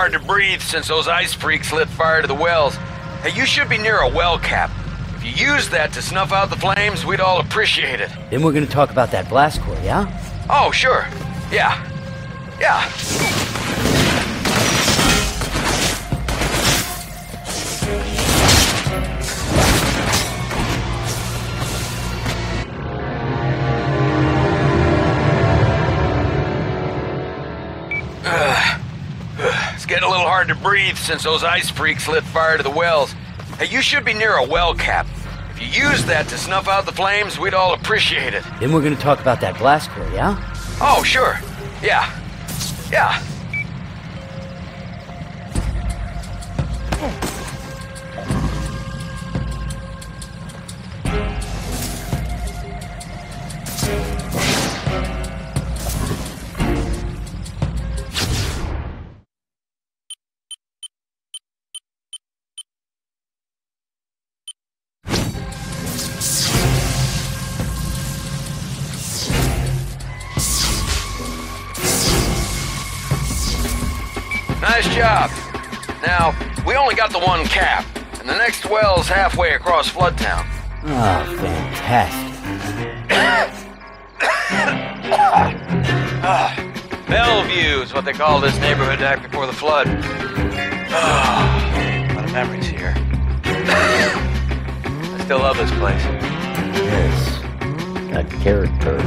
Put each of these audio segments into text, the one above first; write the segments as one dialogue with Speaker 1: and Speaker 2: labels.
Speaker 1: hard to breathe since those ice freaks lit fire to the wells. Hey, you should be near a well cap. If you use that to snuff out the flames, we'd all appreciate it.
Speaker 2: Then we're gonna talk about that blast core, yeah?
Speaker 1: Oh, sure. Yeah. Yeah. It's getting a little hard to breathe since those ice freaks lit fire to the wells. Hey, you should be near a well cap. If you use that to snuff out the flames, we'd all appreciate it.
Speaker 2: Then we're gonna talk about that blast core, yeah?
Speaker 1: Oh, sure. Yeah. Yeah. Nice job. Now, we only got the one cap, and the next well's halfway across Floodtown.
Speaker 2: Oh, fantastic.
Speaker 1: Bellevue is what they call this neighborhood back before the flood. A lot of memories here. I still love this place.
Speaker 2: Yes. A character.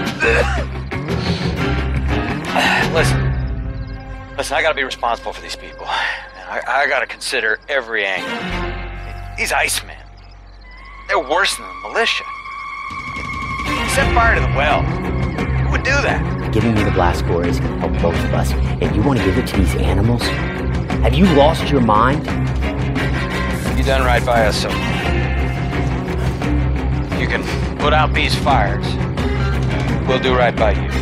Speaker 1: Listen, I gotta be responsible for these people. And I gotta consider every angle. These Icemen, they're worse than the militia. Set fire to the well. Who would do that?
Speaker 2: Giving me the blast core is gonna help both of us. And you wanna give it to these animals? Have you lost your mind?
Speaker 1: You done right by us, so you can put out these fires. We'll do right by you.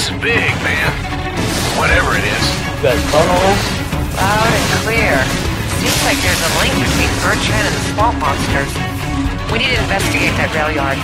Speaker 3: This is big, man. Whatever it is.
Speaker 2: You guys tunnels?
Speaker 4: Loud and clear. Seems like there's a link between Bertrand and the swamp monsters. We need to investigate that rail yard.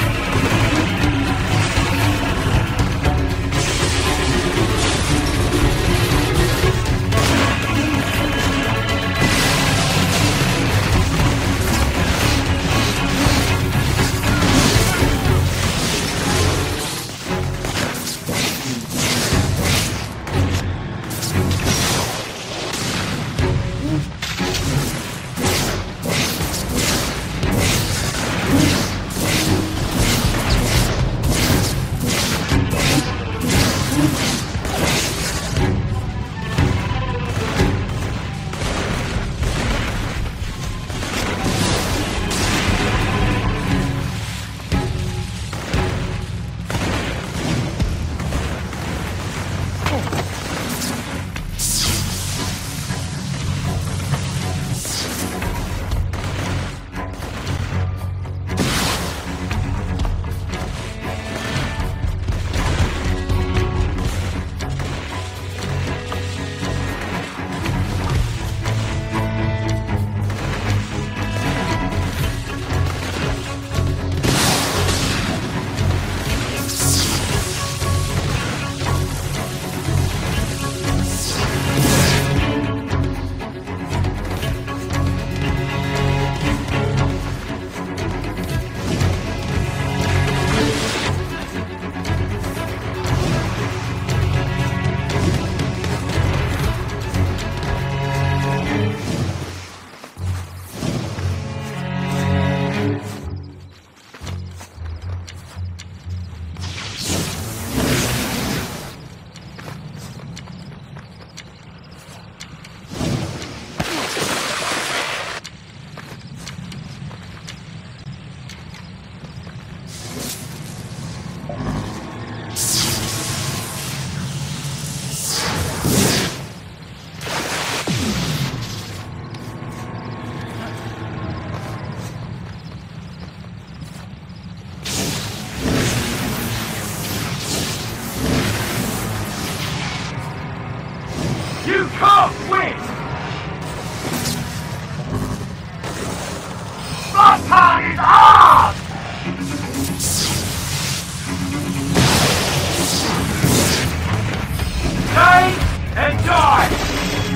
Speaker 3: You can't win! Bloodhound is hard! Stay and die!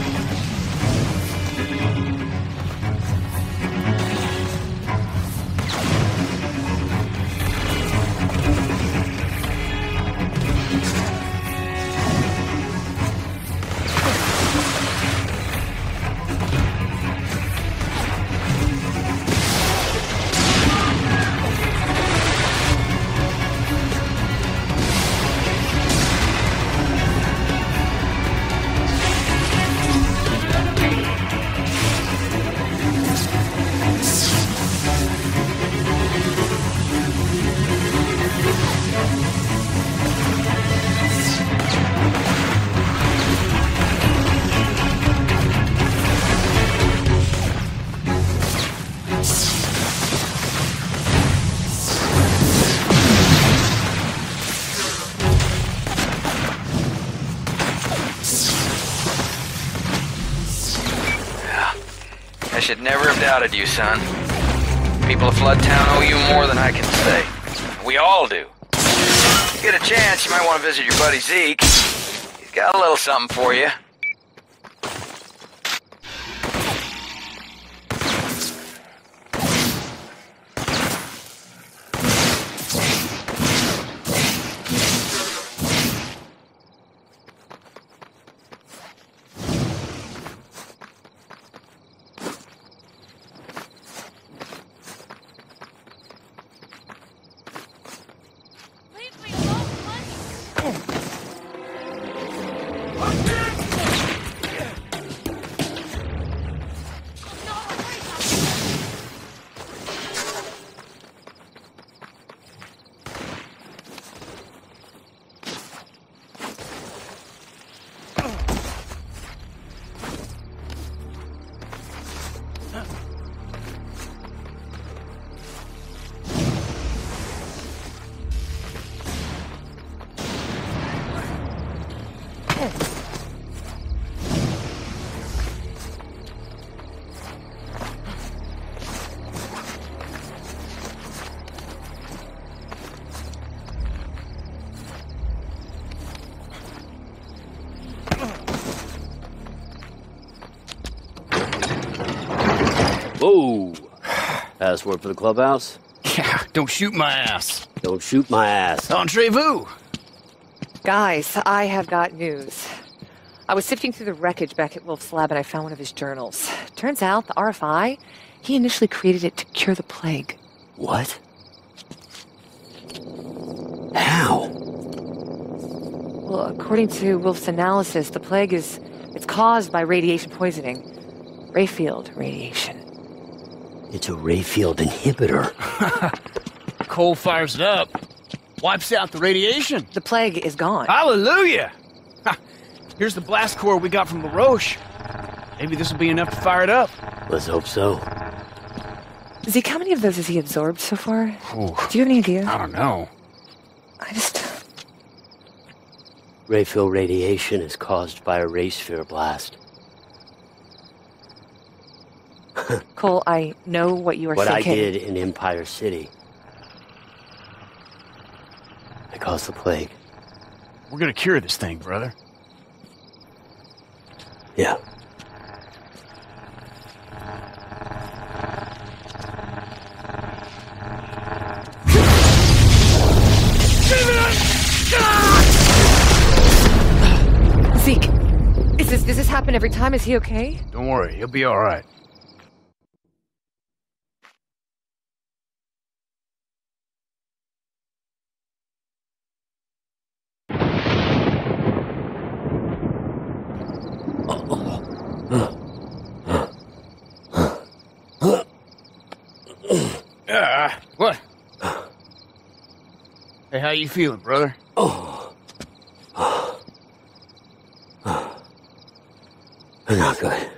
Speaker 1: I should never have doubted you, son. People of Floodtown owe you more than I can say. We all do. If you get a chance, you might want to visit your buddy Zeke. He's got a little something for you.
Speaker 2: Whoa! Password for the clubhouse?
Speaker 5: Yeah, don't shoot my ass.
Speaker 2: Don't shoot my ass.
Speaker 5: Entrez-vous.
Speaker 4: Guys, I have got news. I was sifting through the wreckage back at Wolf's lab and I found one of his journals. Turns out the RFI, he initially created it to cure the plague.
Speaker 2: What? How?
Speaker 4: Well, according to Wolf's analysis, the plague it's caused by radiation poisoning. Rayfield radiation.
Speaker 2: It's a Rayfield inhibitor.
Speaker 5: Cole fires it up. Wipes out the radiation.
Speaker 4: The plague is gone.
Speaker 5: Hallelujah! Ha, here's the blast core we got from Marais. Maybe this will be enough to fire it up.
Speaker 2: Let's hope so.
Speaker 4: Zeke, how many of those has he absorbed so far?
Speaker 5: Ooh,
Speaker 4: Do you have any idea?
Speaker 5: I don't know.
Speaker 2: Rayfield radiation is caused by a ray sphere blast.
Speaker 4: Cole, I know what you are
Speaker 2: What
Speaker 4: thinking.
Speaker 2: I did in Empire City. I caused the plague.
Speaker 5: We're gonna cure this thing, brother.
Speaker 2: Yeah.
Speaker 4: Zeke, does this happen every time? Is he okay?
Speaker 5: Don't worry, he'll be all right. What? Hey, how you feeling, brother?
Speaker 2: Not good.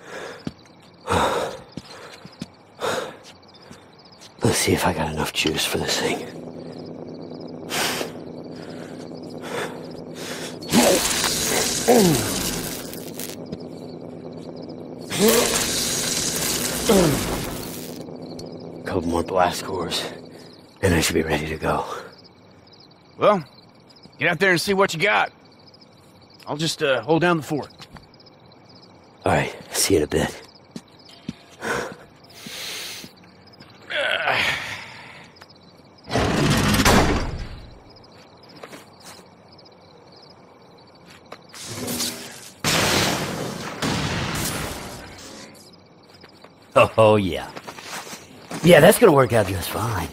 Speaker 2: Let's see if I got enough juice for this thing. Couple more blast cores, and I should be ready to go.
Speaker 5: Well, get out there and see what you got. I'll just hold down the fort.
Speaker 2: All right, see you in a bit. Oh, yeah. Yeah, that's gonna work out just fine.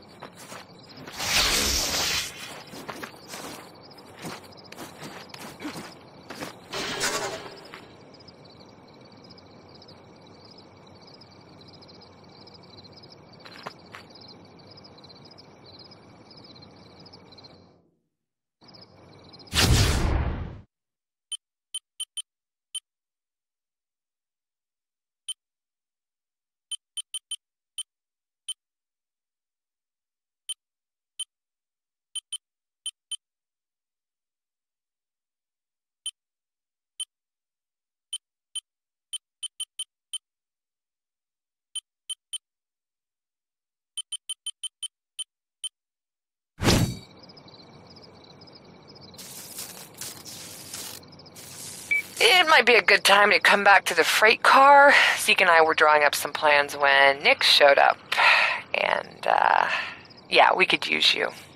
Speaker 4: It might be a good time to come back to the freight car. Zeke and I were drawing up some plans when Nick showed up. And, yeah, we could use you.